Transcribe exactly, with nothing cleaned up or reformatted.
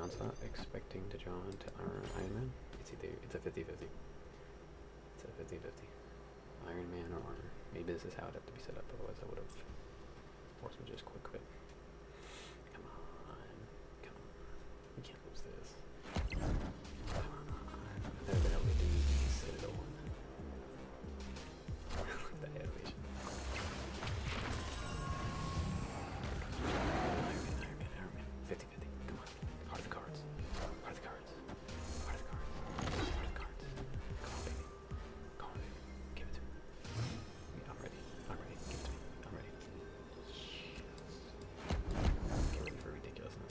John's not expecting to John to Iron, Iron Man. It's either it's a fifty fifty. It's a fifty fifty. Iron Man or armor. Maybe this is how it'd have to be set up, otherwise I would